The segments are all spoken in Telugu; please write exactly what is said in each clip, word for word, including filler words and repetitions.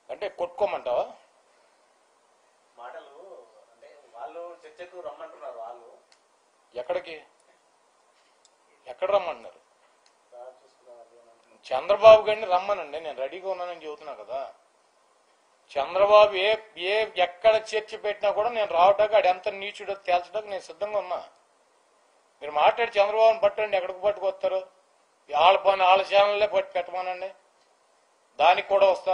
అంటే కొట్టుకోమంటావా? మాటలు అంటే వాళ్ళు చర్చకు రమ్మంటున్నారు. వాళ్ళు ఎక్కడికి ఎక్కడ రమ్మంటున్నారు? చంద్రబాబు గారిని రమ్మనండి, నేను రెడీగా ఉన్నానని చెబుతున్నా కదా. చంద్రబాబు ఏ ఏ ఎక్కడ చర్చ పెట్టినా కూడా నేను రావటానికి ఆడు ఎంత నీచుడో తేల్చడానికి నేను సిద్ధంగా ఉన్నా. మీరు మాట్లాడి చంద్రబాబుని పట్టండి, ఎక్కడికి పట్టుకొస్తారు? వాళ్ళ పని వాళ్ళ ఛానల్లే పట్టి పెట్టమనండి, దానికి కూడా వస్తా.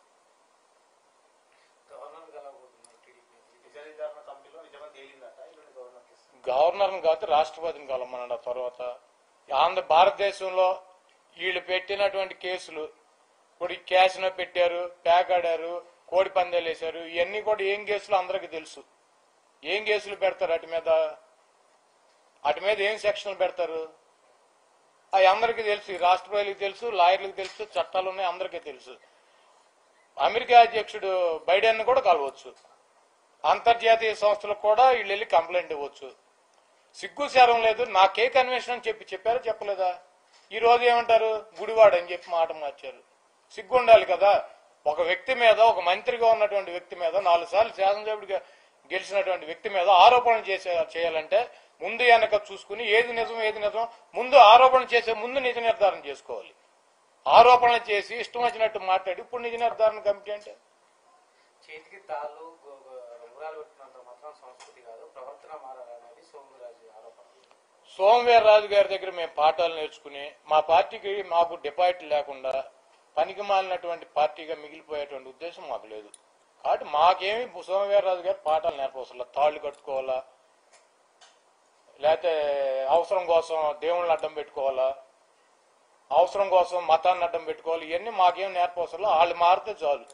గవర్నర్ని కాదు రాష్ట్రపతిని కలమనండి. ఆ తర్వాత ఆంధ్ర భారతదేశంలో వీళ్ళు పెట్టినటువంటి కేసులు ఇప్పుడు క్యాసినో పెట్టారు, పేకాడారు, కోడి పందాలు వేశారు, ఇవన్నీ కూడా ఏం కేసులు అందరికీ తెలుసు. ఏం కేసులు పెడతారు అటు మీద? అటు మీద ఏం సెక్షన్లు పెడతారు అవి అందరికీ తెలుసు. రాష్ట్రపతికి తెలుసు, లాయర్లకు తెలుసు, చట్టాలు ఉన్నాయి, అందరికీ తెలుసు. అమెరికా అధ్యక్షుడు బైడెన్ కూడా కలవచ్చు, అంతర్జాతీయ సంస్థలకు కూడా వీళ్ళు వెళ్ళి కంప్లైంట్ ఇవ్వచ్చు. సిగ్గు శరం లేదు. నాకే కన్వెన్షన్ అని చెప్పి చెప్పారా చెప్పలేదా? ఈ రోజు ఏమంటారు? గుడివాడ అని చెప్పి మాట మార్చారు. సిగ్గు ఉండాలి కదా. ఒక వ్యక్తి మీద, ఒక మంత్రిగా ఉన్నటువంటి వ్యక్తి మీద, నాలుగు సార్లు శాసనసభ్యుడిగా గెలిచినటువంటి వ్యక్తి మీద ఆరోపణలు చేసే చేయాలంటే ముందు వెనక చూసుకుని ఏది నిజం ఏది నిజం ముందు ఆరోపణ చేసే ముందు నిజ నిర్ధారణ చేసుకోవాలి. ఆరోపణలు చేసి ఇష్టం వచ్చినట్టు మాట్లాడి ఇప్పుడు నిజ నిర్ధారణ కమిటీ అంటే చేతికి తాళ్ళు ఉంగరాలు పెట్టినంత మాత్రం సంస్కృతి కాదు, ప్రవర్తన మారాలనేది సోమవీర్రాజు ఆరోపణ. సోమవీర్రాజు గారి దగ్గర మేము పాఠాలు నేర్చుకుని మా పార్టీకి మాకు డిపాజిట్ లేకుండా పనికి మాలినటువంటి పార్టీగా మిగిలిపోయేటువంటి ఉద్దేశం మాకు లేదు. కాబట్టి మాకేమి సోమవీర్రాజు గారు పాఠాలు నేర్పవసరం. తాళ్లు కట్టుకోవాలా, లేకపోతే అవసరం కోసం దేవుళ్ళని అడ్డం పెట్టుకోవాలా, అవసరం కోసం మతాన్ని అడ్డం పెట్టుకోవాలి, ఇవన్నీ మాకేం నేర్పవసరం. వాళ్ళు మారితే చాలు.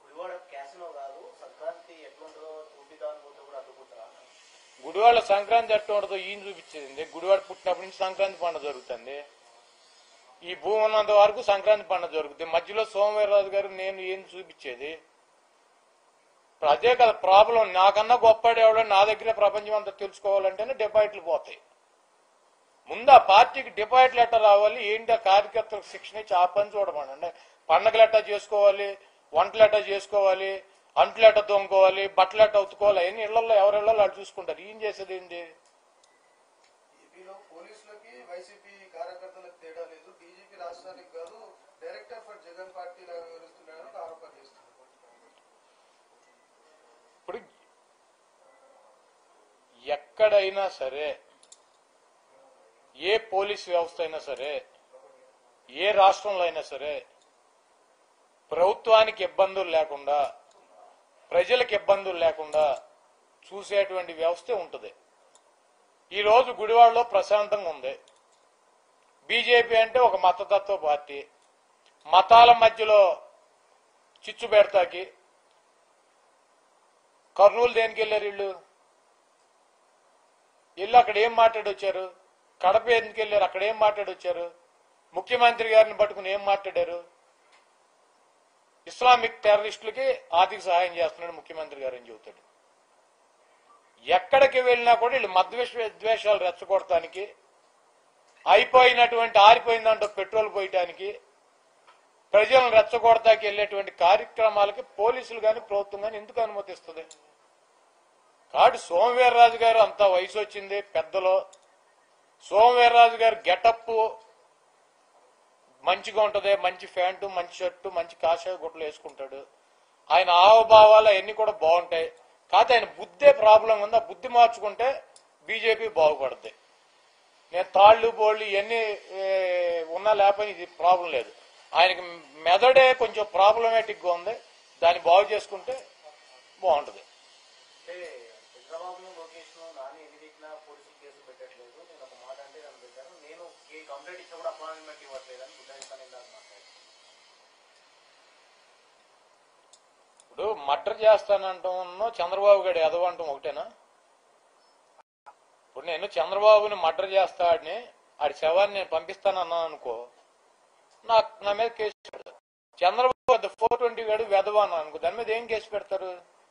గుడివాడ సంక్రాంతి ఎట్లా ఉండదో ఈయన చూపించేది. గుడివాడ పుట్టినప్పటి నుంచి సంక్రాంతి పండుగ జరుగుతుంది. ఈ భూమి ఉన్నంత వరకు సంక్రాంతి పండుగ జరుగుతుంది. మధ్యలో సోమవీర్రాజు గారు నేను ఏం చూపించేది? అదే కదా ప్రాబ్లం. నాకన్నా గొప్పవాడు ఎవడో నా దగ్గర ప్రపంచం అంతా తెలుసుకోవాలంటేనే డిపాజిట్లు పోతాయి. ముందు ఆ పార్టీకి డిపాజిట్లు ఎట్టా రావాలి, ఏంటి ఆ కార్యకర్తలకు శిక్షణ ఇచ్చి ఆ పని చూడమనండి. పండగలు ఎట్టా చేసుకోవాలి, వంటలు ఎట్టా చేసుకోవాలి, అంట్లు ఎట్టా తోముకోవాలి, బట్టలు ఎట్టా ఉతుకోవాలి, అవన్నీ ఇళ్లలో ఎవరి ఇళ్లలో వాళ్ళు చూసుకుంటారు. ఏం చేసేది ఏంటి? ఏపీలో పోలీసులకి వైసీపీ కార్యకర్తలకు తేడా లేదు. బీజేపీ రాష్ట్రానికి కాదు, డైరెక్టర్ ఫర్ జగన్ పార్టీ వివరిస్తున్నారని ఆరోపణ చేస్తున్నారు. ఇప్పుడు ఎక్కడైనా సరే, ఏ పోలీస్ వ్యవస్థ అయినా సరే, ఏ రాష్ట్రంలో అయినా సరే, ప్రభుత్వానికి ఇబ్బందులు లేకుండా, ప్రజలకు ఇబ్బందులు లేకుండా చూసేటువంటి వ్యవస్థే ఉంటుంది. ఈరోజు గుడివాడలో ప్రశాంతంగా ఉంది. బీజేపీ అంటే ఒక మతతత్వ పార్టీ. మతాల మధ్యలో చిచ్చు పెడతాకి కర్నూలు దేనికి వెళ్ళారు వీళ్ళు? వీళ్ళు అక్కడ ఏం మాట్లాడొచ్చారు? కడప ఎందుకు వెళ్ళారు? అక్కడ ఏం మాట్లాడొచ్చారు? ముఖ్యమంత్రి గారిని పట్టుకుని ఏం మాట్లాడారు? ఇస్లామిక్ టెర్రరిస్టులకి ఆర్థిక సహాయం చేస్తున్నాడు ముఖ్యమంత్రి గారు అని చెబుతాడు. ఎక్కడికి వెళ్ళినా కూడా వీళ్ళు మత ద్వేషాలు రెచ్చగొడటానికి, అయిపోయినటువంటి ఆరిపోయిందంటూ పెట్రోల్ పోయటానికి, ప్రజలను రెచ్చగొడతాకి వెళ్ళేటువంటి కార్యక్రమాలకి పోలీసులు కానీ ప్రభుత్వం కానీ ఎందుకు అనుమతిస్తుంది? కాబట్టి సోమవీర్రాజు గారు అంత వయసు వచ్చింది, పెద్దలో. సోమవీర్రాజు గారు గెటప్ మంచిగా ఉంటది, మంచి ప్యాంటు, మంచి షర్టు, మంచి కాషాయ గుట్టలు వేసుకుంటాడు. ఆయన హావభావాలు అవన్నీ కూడా బాగుంటాయి. కాకపోతే ఆయన బుద్ధే ప్రాబ్లం ఉంది. ఆ బుద్ధి మార్చుకుంటే బీజేపీ బాగుపడుతుంది. నేను తాళ్ళు బోళ్ళు ఇవన్నీ ఉన్నా లేకపోయినా ఇది ప్రాబ్లం లేదు. ఆయనకి మెదడే కొంచెం ప్రాబ్లమేటిక్ గా ఉంది. దాన్ని బాగు చేసుకుంటే బాగుంటది. ఇప్పుడు మర్డర్ చేస్తానంటాం, చంద్రబాబు గారు ఎదవంటాం ఒకటేనా? ఇప్పుడు నేను చంద్రబాబుని మర్డర్ చేస్తాడని ఆడి శవాన్ని నేను పంపిస్తానన్నాను అనుకో, నాకు నా మీద కేసు పెడతారు. చంద్రబాబు ఫోర్ ట్వంటీ గారు వెదవా అనుకో, దాని మీద ఏం కేసు పెడతారు?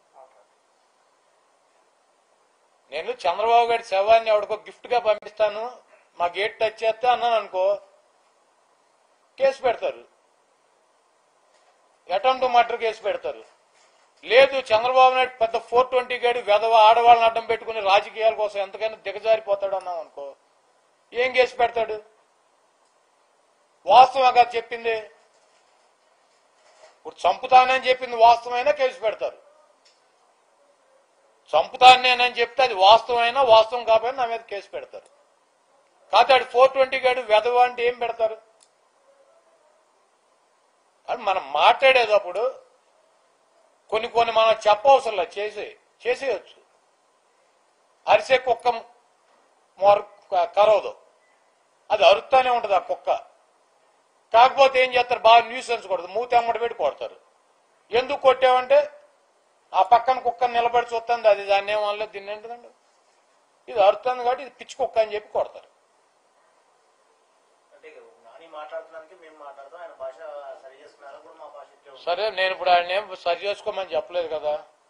నేను చంద్రబాబు గారి శవాన్ని ఎవడికో గిఫ్ట్ గా పంపిస్తాను, మా గేట్ టచ్ చేస్తే అన్నాను అనుకో, కేసు పెడతారు. అటెంప్ట్ మర్డర్ కేసు పెడతారు. లేదు చంద్రబాబు నాయుడు పెద్ద ఫోర్ ట్వంటీ గడి వెధవ ఆడవాళ్ళని అడ్డం పెట్టుకుని రాజకీయాల కోసం ఎంతకైనా దిగజారిపోతాడు అన్నాం అనుకో, ఏం కేసు పెడతాడు? వాస్తవంగా చెప్పింది ఇప్పుడు చంపుతానని చెప్పింది వాస్తవమైనా కేసు పెడతారు. చంపుతానేనని చెప్తే అది వాస్తవమైనా వాస్తవం కాకపోయినా నా మీద కేసు పెడతారు. కాకపోతే ఆడు ఫోర్ ట్వంటీ గడు వెధవ అంటే ఏం పెడతారు? అని మనం మాట్లాడేటప్పుడు కొన్ని కొన్ని మనం చెప్పవసరం లేదు, చేసే చేసేయచ్చు. అరిసే కుక్క మొర కరవదు, అది అరుస్తానే ఉంటుంది ఆ కుక్క. కాకపోతే ఏం చేస్తారు, బాగా న్యూసెన్స్ కొడతారు, మూతి అమ్మడి పెట్టి కొడతారు. ఎందుకు కొట్టావంటే ఆ పక్కన కుక్కను నిలబడి చూస్తుంది, అది దాన్ని ఏమనలేదు, దీన్ని ఏంటండి ఇది అరుతుంది కాబట్టి ఇది పిచ్చి కుక్క అని చెప్పి కొడతారు. సరే నేను ఇప్పుడు ఆయన ఏం సరి చేసుకోమని చెప్పలేదు కదా.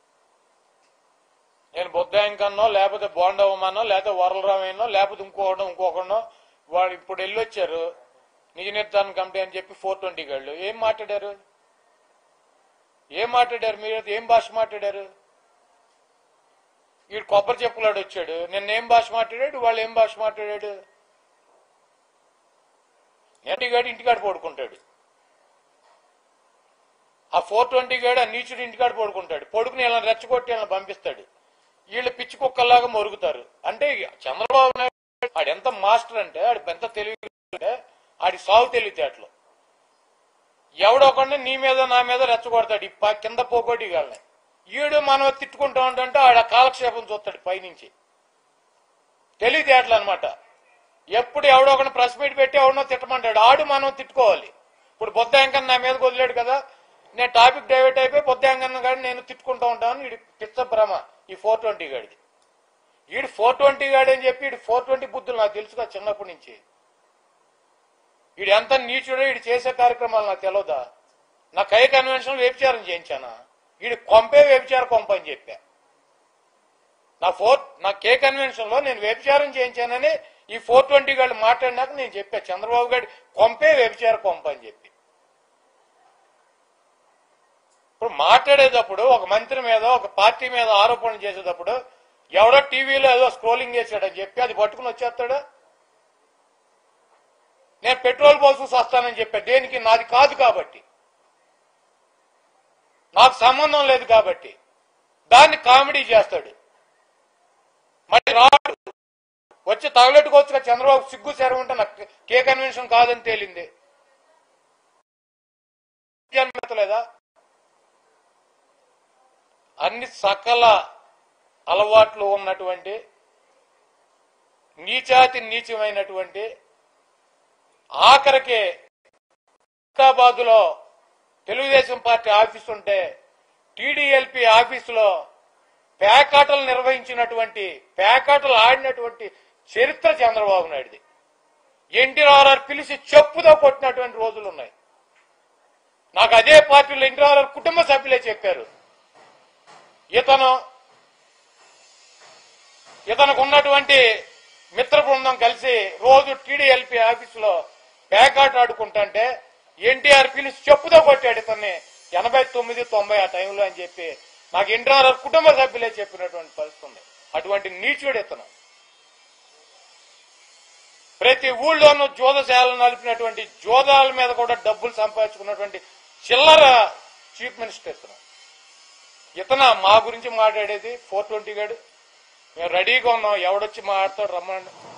నేను బుద్ధాయంకన్నో లేకపోతే బోండవమనో లేకపోతే వరలరామయ్యనో లేకపోతే ఇంకొకటో ఇంకొకటో వాడు ఇప్పుడు వెళ్ళొచ్చారు నిజ నిర్ధారణ కమిటీ అని చెప్పి ఫోర్ ట్వంటీ గళ్ళు ఏం మాట్లాడారు ఏం మాట్లాడారు మీరు ఏం భాష మాట్లాడారు? వీడు కొబ్బరి చెప్పులాడు వచ్చాడు, నిన్న ఏం భాష మాట్లాడాడు, వాళ్ళు ఏం భాష మాట్లాడాడు? ఇంటికాడు ఇంటికాడ పడుకుంటాడు, ఆ ఫోర్ ట్వంటీ గాడు ఆ నీచుడు ఇంటికాడ పడుకుంటాడు, పడుకుని వీళ్ళని రెచ్చగొట్టి వీళ్ళని పంపిస్తాడు. వీళ్ళు పిచ్చి కుక్కల్లాగా మొరుగుతారు. అంటే చంద్రబాబు నాయుడు ఆడు ఎంత మాస్టర్ అంటే, ఆడు ఎంత తెలివి అంటే ఆడి సాగు తెలివితేటలు. ఎవడొకండి నీ మీద నా మీద రెచ్చగొడతాడు ఈ కింద పోగొట్టి వాళ్ళని. ఈడు మనం తిట్టుకుంటా ఉంటే ఆడ కాలక్షేపం చూస్తాడు పైనుంచి. తెలివితేటలు అనమాట. ఎప్పుడు ఎవడొకటి ప్రెస్ మీట్ పెట్టి ఎవడనో తిట్టమంటాడు, ఆడు మనం తిట్టుకోవాలి. ఇప్పుడు బొద్దాంకన్న నా మీద వదిలేడు కదా, నేను టాపిక్ డైవర్ట్ అయిపోయి బొద్దాంకన్న గాడిని నేను తిట్టుకుంటా ఉంటాను. వీడి పిచ్చ భ్రమ ఈ ఫోర్ ట్వంటీ గాడిది. వీడు ఫోర్ ట్వంటీ గాడి అని చెప్పి వీడు ఫోర్ ట్వంటీ బుద్ధులు నాకు తెలుసుగా చిన్నప్పటి నుంచి. వీడు ఎంత నీచుడో వీడు చేసే కార్యక్రమాలు నాకు తెలియదా? నా కై కన్వెన్షన్ వ్యభిచారం చేయించానా? వీడి కొంపే వ్యభిచార కొంప అని చెప్పా. నా ఫోర్ నా కే కన్వెన్షన్ లో నేను వ్యభిచారం చేయించానని ఈ ఫోర్ ట్వంటీ గాళ్ళు మాట్లాడినాక నేను చెప్పా చంద్రబాబు గారి కొంపే వ్యభిచార కొంప అని చెప్పి. ఇప్పుడు మాట్లాడేటప్పుడు ఒక మంత్రి మీద ఒక పార్టీ మీద ఆరోపణలు చేసేటప్పుడు ఎవడో టీవీలో ఏదో స్క్రోలింగ్ చేశాడని చెప్పి అది పట్టుకుని వచ్చేస్తాడా? నేను పెట్రోల్ పోసుకు వస్తానని చెప్పా, దేనికి? నాది కాదు కాబట్టి, నాకు సంబంధం లేదు కాబట్టి. దాన్ని కామెడీ చేస్తాడు. మరి రాడు వచ్చి తగలెట్టుకోవచ్చుగా చంద్రబాబు సిగ్గు శరం ఉంటే నాకు కే కన్వెన్షన్ కాదని తేలింది లేదా? అన్ని సకల అలవాట్లు ఉన్నటువంటి నీచాతి నీచమైనటువంటి ఆఖరికి హైదరాబాద్ లో తెలుగుదేశం పార్టీ ఆఫీసు ఉంటే టీడీఎల్పీ ఆఫీసులో పేకాటలు నిర్వహించినటువంటి పేకాటలు ఆడినటువంటి చరిత్ర చంద్రబాబు నాయుడుది. ఎన్టీ రామారావు పిలిచి చెప్పుతో కొట్టినటువంటి రోజులు ఉన్నాయి. నాకు అదే పార్టీలో ఎన్టీ రామారావు కుటుంబ సభ్యులే చెప్పారు, ఇతను ఇతనికి ఉన్నటువంటి మిత్ర బృందం కలిసి రోజు టీడీఎల్పీ ఆఫీసులో పేకాట ఆడుకుంటుంటే ఎన్టీఆర్ పిలిచి చెప్పుతో కొట్టాడు ఇతన్ని ఎనభై తొమ్మిది తొంభై ఆ టైంలో అని చెప్పి నాకు ఎన్టీ రామారావు కుటుంబ సభ్యులే చెప్పినటువంటి పరిస్థితి ఉంది. అటువంటి నీచుడు ఇతను. ప్రతి ఊళ్ళోనూ జోదశాలను నలిపినటువంటి జోదాల మీద కూడా డబ్బులు సంపాదించుకున్నటువంటి చిల్లర చీఫ్ మినిస్టర్ ఇతను. ఇతన మా గురించి మాట్లాడేది ఫోర్ ట్వంటీ గాడు. మేము రెడీగా ఉన్నాం, ఎవడొచ్చి మాట్లాడతాడు రమ్మనండి.